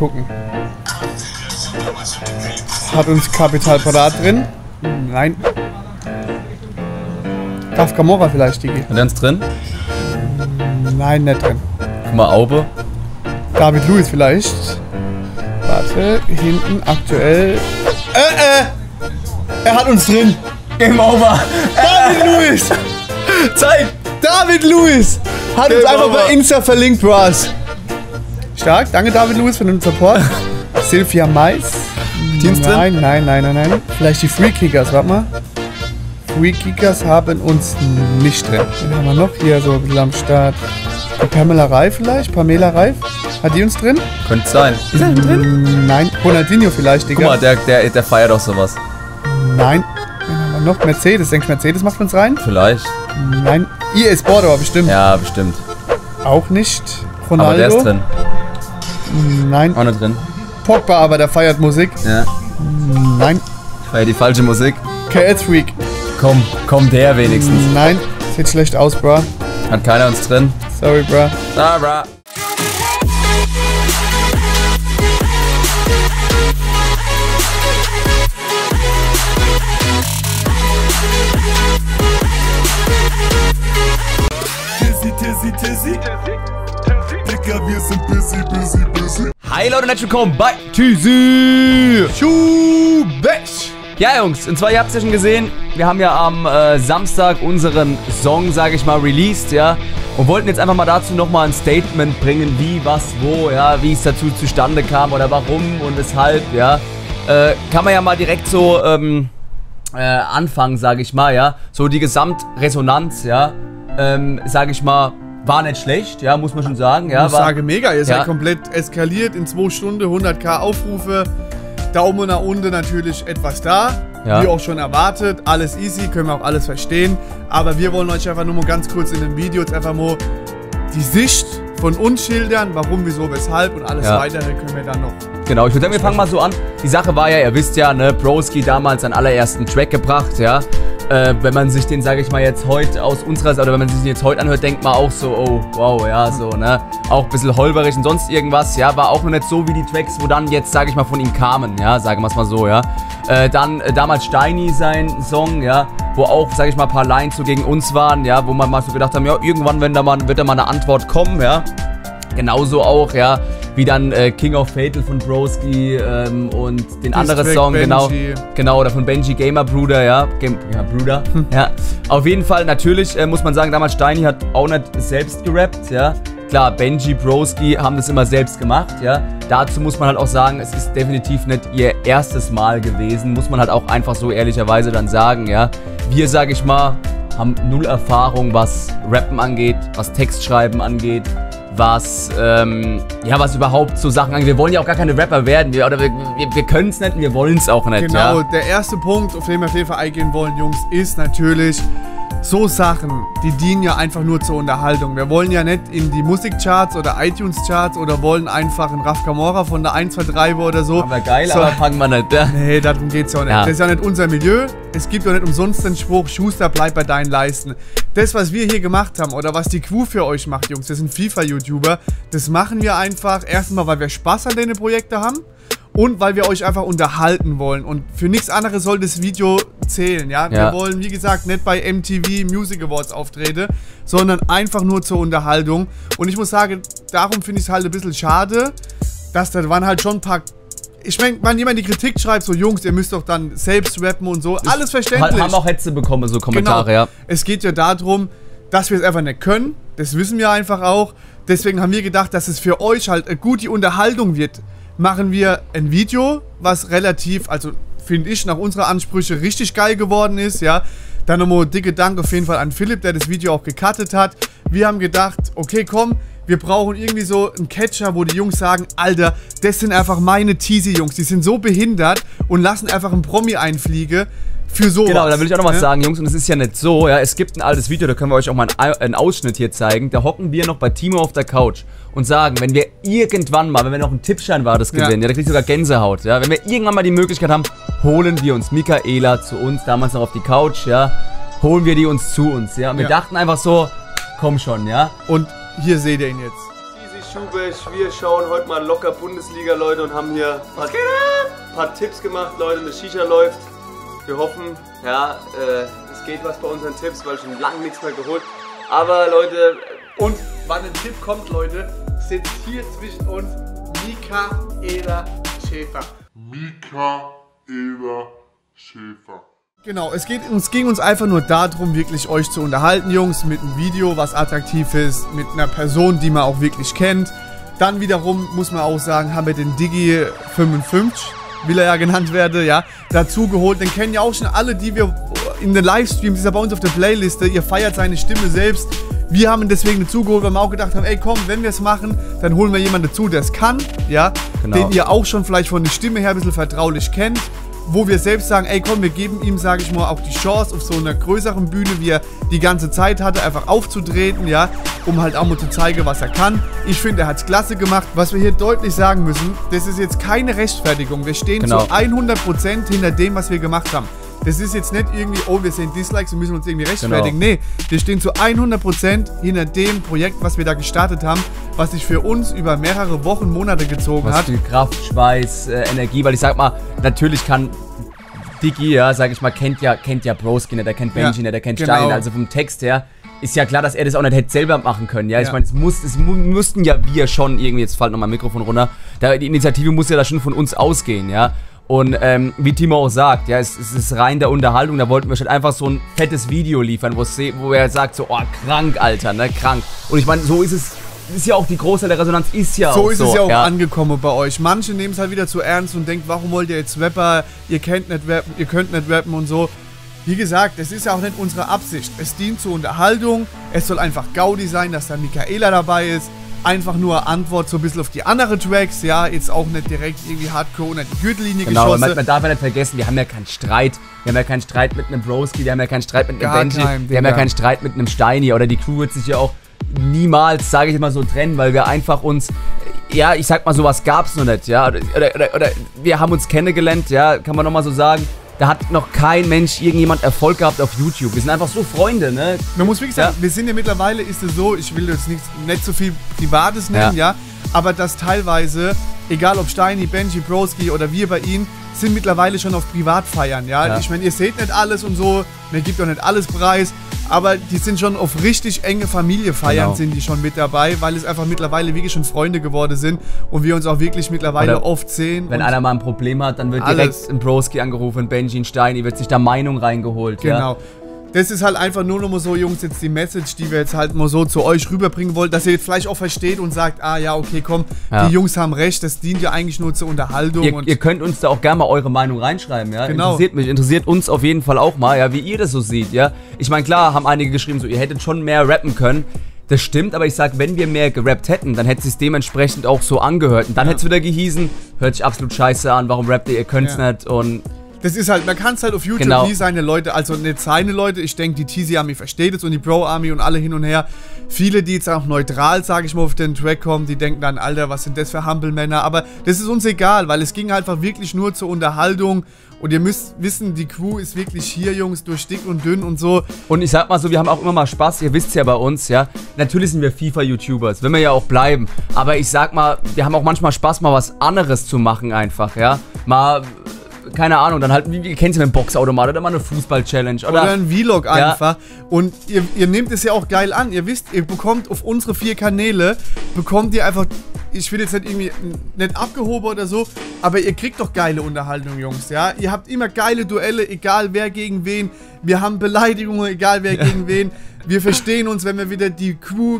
gucken. Hat uns Capital Bra drin? Nein. Raf Camora vielleicht, Digi. Und dann ist drin? Nein, nicht drin. Guck mal, Aube. David Lewis vielleicht. Warte, hinten aktuell. Er hat uns drin. Game over. David Lewis. Zeig. David Lewis hat Game uns einfach over. bei Insta verlinkt, Bros. Stark, danke David Lewis für den Support. Sylvia Mais. Teams drin? Nein. Vielleicht die Free Kickers, warte mal. Free Kickers haben uns nicht drin. Wen haben wir noch hier so ein bisschen am Start? Die Pamela Reif vielleicht? Pamela Reif? Hat die uns drin? Könnte sein. Ist er drin? Nein. Ronaldinho vielleicht, Digga. Guck mal, der feiert auch sowas. Nein. Wen haben wir noch? Mercedes. Denkst du, Mercedes macht uns rein? Vielleicht. Nein. EA Sport aber bestimmt. Ja, bestimmt. Auch nicht. Ronaldo. Aber der ist drin. Nein. Auch nicht drin. Pogba, aber der feiert Musik. Ja. Nein. Ich feier die falsche Musik. KS Freak. Komm der wenigstens. Nein. Sieht schlecht aus, bro. Hat keiner uns drin. Sorry, bro. Ah, bra. Tizzy. Dicker, wir sind busy. Hi Leute und herzlich willkommen bei Tizzy. Ja Jungs, und zwar, ihr habt es ja schon gesehen, wir haben ja am Samstag unseren Song, sage ich mal, released, ja. Und wollten jetzt einfach mal dazu nochmal ein Statement bringen, wie, was, wo, ja, wie es dazu zustande kam oder warum und weshalb, ja. Kann man ja mal direkt so anfangen, sage ich mal, ja. So die Gesamtresonanz, ja, sage ich mal, war nicht schlecht, ja, muss man schon sagen. Ja, Ich sage mega, ihr seid ja. komplett eskaliert in 2 Stunden, 100.000 Aufrufe. Daumen nach unten natürlich etwas da, Ja. wie auch schon erwartet. Alles easy, können wir auch alles verstehen. Aber wir wollen euch einfach nur mal ganz kurz in dem Video jetzt einfach mal die Sicht von uns schildern, warum, wieso, weshalb und alles Ja. weitere können wir dann noch. Genau, ich würde sagen, wir fangen mal so an. Die Sache war ja, ihr wisst ja, ne, Broski damals seinen allerersten Track gebracht, ja. Wenn man sich den, sage ich mal, jetzt heute aus unserer Seite, oder wenn man sich den jetzt heute anhört, denkt man auch so, oh, wow, ja, so, ne. Auch ein bisschen holperig und sonst irgendwas, ja. War auch noch nicht so wie die Tracks, wo dann jetzt, sage ich mal, von ihm kamen, ja, sagen wir es mal so, ja. Dann damals Steini sein Song, ja, wo auch, sage ich mal, ein paar Lines so gegen uns waren, ja, wo man mal so gedacht haben, ja, irgendwann wird da mal eine Antwort kommen, ja. Genauso auch, ja, wie dann King of Fatal von Broski und den anderen Song, genau, oder von Benji Gamer Bruder, ja, Bruder, ja. Auf jeden Fall, natürlich muss man sagen, damals Steini hat auch nicht selbst gerappt, ja. Klar, Benji, Broski haben das immer selbst gemacht, ja. Dazu muss man halt auch sagen, es ist definitiv nicht ihr erstes Mal gewesen, muss man halt auch einfach so ehrlicherweise dann sagen, ja. Wir, sag ich mal, haben null Erfahrung, was Rappen angeht, was Textschreiben angeht, was, ja, was überhaupt so Sachen angeht. Wir wollen ja auch gar keine Rapper werden, wir können es nicht und wir wollen es auch nicht, Genau, ja. der erste Punkt, auf den wir auf jeden Fall eingehen wollen, Jungs, ist natürlich so Sachen, die dienen ja einfach nur zur Unterhaltung. Wir wollen ja nicht in die Musikcharts oder iTunes-Charts oder wollen einfach einen Raf Camora von der 1, 2, 3 oder so. Aber geil, so, aber fangen wir nicht, ja. Nee, darum geht's ja auch nicht. Ja. Das ist ja nicht unser Milieu. Es gibt ja nicht umsonst den Spruch, Schuster, bleib bei deinen Leisten. Das, was wir hier gemacht haben oder was die Crew für euch macht, Jungs, das sind FIFA-YouTuber, das machen wir einfach erstmal, weil wir Spaß an den Projekten haben und weil wir euch einfach unterhalten wollen. Und für nichts anderes soll das Video zählen, ja? Wir wollen, wie gesagt, nicht bei MTV Music Awards auftreten, sondern einfach nur zur Unterhaltung. Und ich muss sagen, darum finde ich es halt ein bisschen schade, dass da waren halt schon ein paar... Ich meine, wenn jemand die Kritik schreibt, so Jungs, ihr müsst doch dann selbst rappen und so, alles verständlich. Haben auch Hetze bekommen, so Kommentare, genau. ja. Es geht ja darum, dass wir es einfach nicht können, das wissen wir einfach auch. Deswegen haben wir gedacht, dass es für euch halt eine gute Unterhaltung wird. Machen wir ein Video, was relativ, also finde ich, nach unserer Ansprüche richtig geil geworden ist, ja. Dann nochmal dicke Dank auf jeden Fall an Philipp, der das Video auch gecuttet hat. Wir haben gedacht, okay, komm, wir brauchen irgendwie so einen Catcher, wo die Jungs sagen, Alter, das sind einfach meine Teasy-Jungs, die sind so behindert und lassen einfach einen Promi einfliegen für sowas. Genau, da will ich auch noch was sagen, Jungs, und es ist ja nicht so, ja, es gibt ein altes Video, da können wir euch auch mal einen Ausschnitt hier zeigen, da hocken wir noch bei Timo auf der Couch und sagen, wenn wir irgendwann mal, wenn wir noch einen Tippschein war, das gewinnen, ja, da kriegt sogar Gänsehaut, ja, wenn wir irgendwann mal die Möglichkeit haben, holen wir uns Michaela zu uns, damals noch auf die Couch, ja, holen wir die uns zu uns, ja, und wir dachten einfach so, komm schon, ja. Und hier seht ihr ihn jetzt. Schubesch, wir schauen heute mal locker Bundesliga, Leute, und haben hier ein paar Tipps gemacht, Leute. Eine Shisha läuft. Wir hoffen, ja, es geht was bei unseren Tipps, weil schon lange nichts mehr geholt. Aber Leute, und wann ein Tipp kommt, Leute, sitzt hier zwischen uns Michaela Schäfer. Michaela Schäfer. Genau, es ging uns einfach nur darum, wirklich euch zu unterhalten, Jungs, mit einem Video, was attraktiv ist, mit einer Person, die man auch wirklich kennt. Dann wiederum, muss man auch sagen, haben wir den Digi 55, will er ja genannt werden, ja, dazu geholt. Den kennen ja auch schon alle, die wir in den Livestreams, ist er bei uns auf der Playliste, ihr feiert seine Stimme selbst. Wir haben ihn deswegen dazu geholt, weil wir auch gedacht haben, ey komm, wenn wir es machen, dann holen wir jemanden dazu, der es kann, ja, genau, den ihr auch schon vielleicht von der Stimme her ein bisschen vertraulich kennt. Wo wir selbst sagen, ey komm, wir geben ihm, sage ich mal, auch die Chance auf so einer größeren Bühne, wie er die ganze Zeit hatte, einfach aufzutreten, ja, um halt auch mal zu zeigen, was er kann. Ich finde, er hat es klasse gemacht. Was wir hier deutlich sagen müssen, das ist jetzt keine Rechtfertigung. Wir stehen zu 100% hinter dem, was wir gemacht haben. Das ist jetzt nicht irgendwie, oh, wir sehen Dislikes und müssen uns irgendwie rechtfertigen. Genau. Nee, wir stehen zu 100% hinter dem Projekt, was wir da gestartet haben, was sich für uns über mehrere Wochen, Monate gezogen hat. Was viel Kraft, Schweiß, Energie, weil ich sag mal, natürlich kann Digi, ja, sag ich mal, kennt ja Broski nicht, der kennt Benji nicht, der kennt Stein, also vom Text her ist ja klar, dass er das auch nicht hätte selber machen können, ja, ich meine, es mussten ja wir schon irgendwie, jetzt fällt nochmal ein Mikrofon runter, die Initiative muss ja da schon von uns ausgehen, ja. Und wie Timo auch sagt, ja, es ist rein der Unterhaltung, da wollten wir schon einfach so ein fettes Video liefern, wo er sagt so, oh, krank, Alter, ne, krank. Und ich meine, so ist es, ist ja auch die Großteil der Resonanz, ist ja so. So ist es ja auch angekommen bei euch. Manche nehmen es halt wieder zu ernst und denken, warum wollt ihr jetzt Rapper, ihr könnt nicht rappen und so. Wie gesagt, es ist ja auch nicht unsere Absicht. Es dient zur Unterhaltung, es soll einfach Gaudi sein, dass da Michaela dabei ist. Einfach nur Antwort so ein bisschen auf die anderen Tracks, ja, jetzt auch nicht direkt irgendwie Hardcore unter die Gürtellinie geschossen. Genau, man darf ja nicht vergessen, wir haben ja keinen Streit. Wir haben ja keinen Streit mit einem Broski, wir haben ja keinen Streit mit einem Benji, wir haben ja keinen Streit mit einem Steini, oder die Crew wird sich ja auch niemals, sage ich mal so, trennen, weil wir einfach uns, ja, ich sag mal, sowas gab's noch nicht, ja, oder wir haben uns kennengelernt, ja, kann man nochmal so sagen. Da hat noch kein Mensch, irgendjemand Erfolg gehabt auf YouTube. Wir sind einfach so Freunde, ne? Man muss wirklich sagen, wir sind ja mittlerweile, ist es so, ich will jetzt nicht so viel Privates nennen, ja, aber dass teilweise, egal ob Steini, Benji, Broski oder wir bei ihnen, sind mittlerweile schon auf Privatfeiern, ja. Ich meine, ihr seht nicht alles und so, mir gibt auch nicht alles preis, aber die sind schon auf richtig enge Familiefeiern sind die schon mit dabei, weil es einfach mittlerweile wirklich schon Freunde geworden sind und wir uns auch wirklich mittlerweile oder oft sehen. Wenn einer mal ein Problem hat, dann wird direkt ein Broski angerufen, ein Benji, ein Steini, wird sich da Meinung reingeholt. Genau. Ja? Das ist halt einfach nur noch mal so, Jungs, jetzt die Message, die wir jetzt halt mal so zu euch rüberbringen wollen, dass ihr jetzt vielleicht auch versteht und sagt, ah ja, okay, komm, die Jungs haben recht, das dient ja eigentlich nur zur Unterhaltung. Ihr könnt uns da auch gerne mal eure Meinung reinschreiben, ja. Genau. Interessiert mich, interessiert uns auf jeden Fall auch mal, ja, wie ihr das so seht, ja. Ich meine, klar, haben einige geschrieben, so, ihr hättet schon mehr rappen können. Das stimmt, aber ich sag, wenn wir mehr gerappt hätten, dann hätte es sich dementsprechend auch so angehört. Und dann hätte es wieder gehießen, hört sich absolut scheiße an, warum rappt ihr könnt's nicht und... Das ist halt, man kann es halt auf YouTube nie seine Leute, also nicht seine Leute, ich denke, die TZ Army versteht es und die Bro Army und alle hin und her. Viele, die jetzt auch neutral, sage ich mal, auf den Track kommen, die denken dann, Alter, was sind das für Hampelmänner, aber das ist uns egal, weil es ging einfach wirklich nur zur Unterhaltung und ihr müsst wissen, die Crew ist wirklich hier, Jungs, durch dick und dünn und so. Und ich sag mal so, wir haben auch immer mal Spaß, ihr wisst ja bei uns, ja, natürlich sind wir FIFA-YouTubers, wenn wir ja auch bleiben, aber ich sag mal, wir haben auch manchmal Spaß, mal was anderes zu machen einfach, ja, mal... Keine Ahnung, dann halt, wie kennst du einen Boxautomat oder mal eine Fußball-Challenge oder ein Vlog einfach. Und ihr nehmt es ja auch geil an. Ihr wisst, ihr bekommt auf unsere 4 Kanäle, bekommt ihr einfach, ich will jetzt nicht irgendwie nicht abgehoben oder so, aber ihr kriegt doch geile Unterhaltung, Jungs, ja. Ihr habt immer geile Duelle, egal wer gegen wen. Wir haben Beleidigungen, egal wer gegen wen. Wir verstehen uns, wenn wir wieder die Crew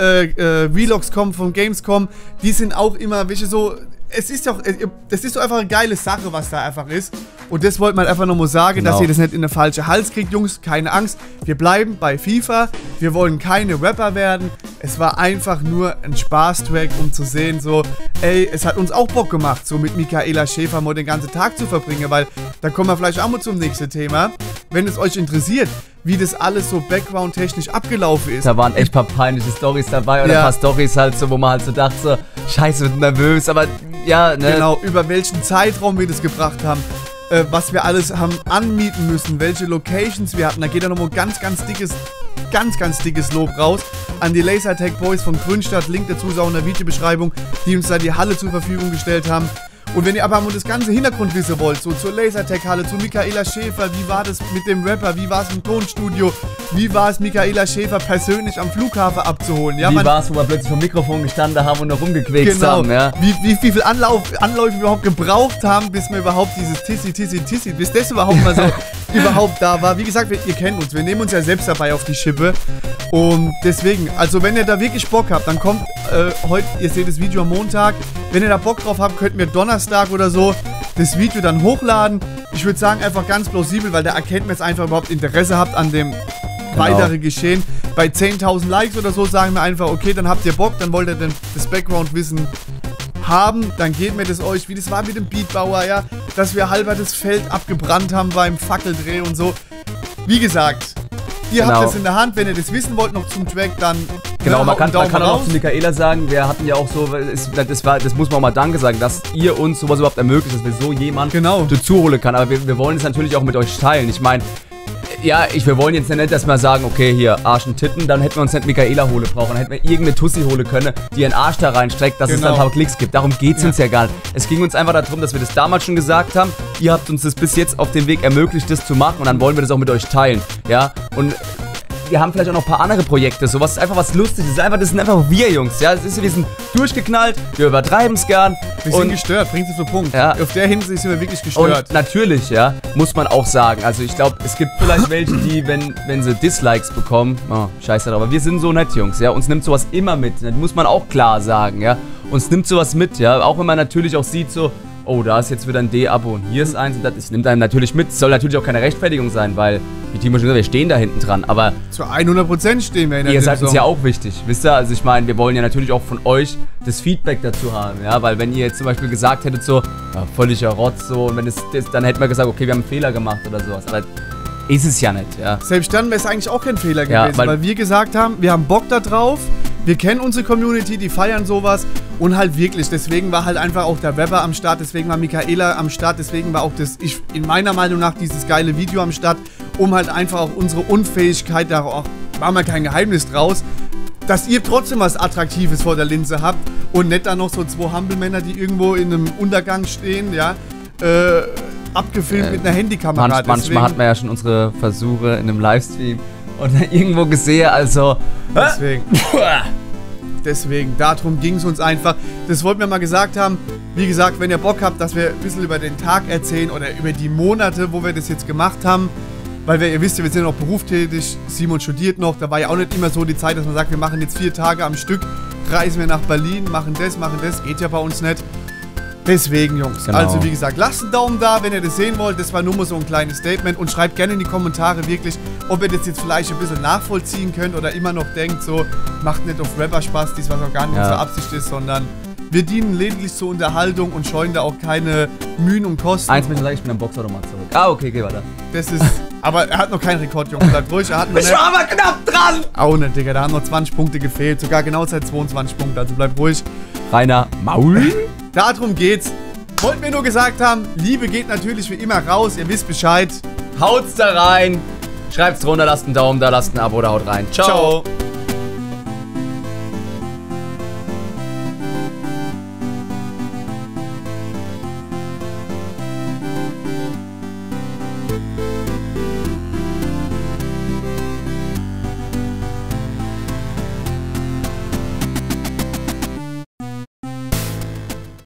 Vlogs kommen von Gamescom. Die sind auch immer, welche so... Es ist doch, das ist doch einfach eine geile Sache, was da einfach ist. Und das wollte man einfach nochmal sagen, dass ihr das nicht in den falschen Hals kriegt, Jungs. Keine Angst, wir bleiben bei FIFA. Wir wollen keine Rapper werden. Es war einfach nur ein Spaßtrack, um zu sehen, so, ey, es hat uns auch Bock gemacht, so mit Michaela Schäfer mal den ganzen Tag zu verbringen, weil da kommen wir vielleicht auch mal zum nächsten Thema. Wenn es euch interessiert, wie das alles so background-technisch abgelaufen ist. Da waren echt ein paar peinliche Storys dabei oder ein paar Storys halt so, wo man halt so dachte, so, scheiße, wird nervös, aber ja, ne. Genau, über welchen Zeitraum wir das gebracht haben, was wir alles haben anmieten müssen, welche Locations wir hatten. Da geht ja nochmal ein ganz, ganz dickes ganz, ganz dickes Lob raus an die Lasertag Boys von Grünstadt. Link dazu ist auch in der Videobeschreibung, die uns da die Halle zur Verfügung gestellt haben. Und wenn ihr aber mal das ganze Hintergrund wissen wollt, so zur Lasertag-Halle, zu Michaela Schäfer, wie war das mit dem Rapper, wie war es im Tonstudio, wie war es Michaela Schäfer persönlich am Flughafen abzuholen. Ja, wie war es, wo wir plötzlich vom Mikrofon gestanden haben und noch rumgequäkst haben, ja. Wie viel Anläufe wir überhaupt gebraucht haben, bis wir überhaupt dieses Tissi, bis das überhaupt mal so überhaupt da war. Wie gesagt, ihr kennt uns, wir nehmen uns ja selbst dabei auf die Schippe. Und deswegen, also wenn ihr da wirklich Bock habt, dann kommt heute, ihr seht das Video am Montag, wenn ihr da Bock drauf habt, könnt ihr Donnerstag oder so das Video dann hochladen. Ich würde sagen, einfach ganz plausibel, weil da erkennt man jetzt einfach überhaupt Interesse habt an dem weitere Geschehen. Bei 10.000 Likes oder so sagen wir einfach, okay, dann habt ihr Bock, dann wollt ihr das Background-Wissen haben, dann geht mir das euch, wie das war mit dem Beatbauer, ja, dass wir halber das Feld abgebrannt haben beim Fackeldreh und so. Wie gesagt, ihr habt das in der Hand, wenn ihr das wissen wollt noch zum Track, dann genau, man kann auch zu Michaela sagen, wir hatten ja auch so, das muss man auch mal Danke sagen, dass ihr uns sowas überhaupt ermöglicht, dass wir so jemanden dazu holen kann. Aber wir wollen es natürlich auch mit euch teilen. Ich meine, ja, wir wollen jetzt nicht, dass wir sagen, okay, hier, Arsch und Titten, dann hätten wir uns nicht Michaela hole brauchen, dann hätten wir irgendeine Tussi hole können, die ihren Arsch da reinstreckt, dass es dann ein paar Klicks gibt. Darum geht es uns ja gar nicht. Es ging uns einfach darum, dass wir das damals schon gesagt haben, ihr habt uns das bis jetzt auf dem Weg ermöglicht, das zu machen und dann wollen wir das auch mit euch teilen, ja, und wir haben vielleicht auch noch ein paar andere Projekte, sowas ist einfach was Lustiges, das sind einfach wir Jungs, ja, wir sind durchgeknallt, wir übertreiben es gern. Wir sind gestört, bringt es zum Punkt. Ja. Auf der Hinsicht sind wir wirklich gestört. Und natürlich, ja, muss man auch sagen, also ich glaube, es gibt vielleicht welche, die, wenn sie Dislikes bekommen, scheiße drauf, aber wir sind so nett, Jungs, ja, uns nimmt sowas immer mit, das muss man auch klar sagen, ja, uns nimmt sowas mit, ja, auch wenn man natürlich auch sieht so, oh, da ist jetzt wieder ein D-Abo und hier ist eins und das nimmt einem natürlich mit. Es soll natürlich auch keine Rechtfertigung sein, weil, wie Timo schon gesagt hat, wir stehen da hinten dran, aber zu 100% stehen wir in der Ihr seid uns ja auch wichtig, wisst ihr? Also ich meine, wir wollen ja natürlich auch von euch das Feedback dazu haben, ja, weil wenn ihr jetzt zum Beispiel gesagt hättet so, ja, völliger Rotz so und wenn dann hätten wir gesagt, okay, wir haben einen Fehler gemacht oder sowas, aber ist es ja nicht, ja. Selbst dann wäre es eigentlich auch kein Fehler gewesen, weil wir gesagt haben, wir haben Bock da drauf, wir kennen unsere Community, die feiern sowas und halt wirklich, deswegen war halt einfach auch der Rapper am Start, deswegen war Michaela am Start, deswegen war auch in meiner Meinung nach dieses geile Video am Start, um halt einfach auch unsere Unfähigkeit, da auch, war mal kein Geheimnis draus, dass ihr trotzdem was Attraktives vor der Linse habt und nicht dann noch so zwei Hampelmänner, die irgendwo in einem Untergang stehen, ja, abgefilmt mit einer Handykamera. Manchmal hat man ja schon unsere Versuche in einem Livestream und irgendwo gesehen, also Deswegen, darum ging es uns einfach. Das wollten wir mal gesagt haben. Wie gesagt, wenn ihr Bock habt, dass wir ein bisschen über den Tag erzählen oder über die Monate, wo wir das jetzt gemacht haben. Weil ihr wisst ja, wir sind noch berufstätig, Simon studiert noch. Da war ja auch nicht immer so die Zeit, dass man sagt, wir machen jetzt 4 Tage am Stück, reisen wir nach Berlin, machen das. Geht ja bei uns nicht. Deswegen, Jungs. Genau. Also wie gesagt, lasst einen Daumen da, wenn ihr das sehen wollt. Das war nur mal so ein kleines Statement. Und schreibt gerne in die Kommentare wirklich, ob ihr das jetzt vielleicht ein bisschen nachvollziehen könnt oder immer noch denkt, so, macht nicht auf Rapper Spaß, dies was auch gar nicht unsere Absicht ist, sondern wir dienen lediglich zur Unterhaltung und scheuen da auch keine Mühen und Kosten. Eins müssen wir sagen, ich bin am Boxautomat zurück. Ah, okay, geh weiter. Das ist, aber er hat noch keinen Rekord, Junge. Bleibt ruhig, er hat noch ich war aber knapp dran! Auch nicht, Digga, da haben noch 20 Punkte gefehlt. Sogar genau seit 22 Punkte, also bleibt ruhig. Rainer Maul. Darum geht's. Wollten wir nur gesagt haben, Liebe geht natürlich wie immer raus, ihr wisst Bescheid. Haut's da rein, schreibt's drunter, lasst einen Daumen da, lasst ein Abo da, haut rein. Ciao. Ciao.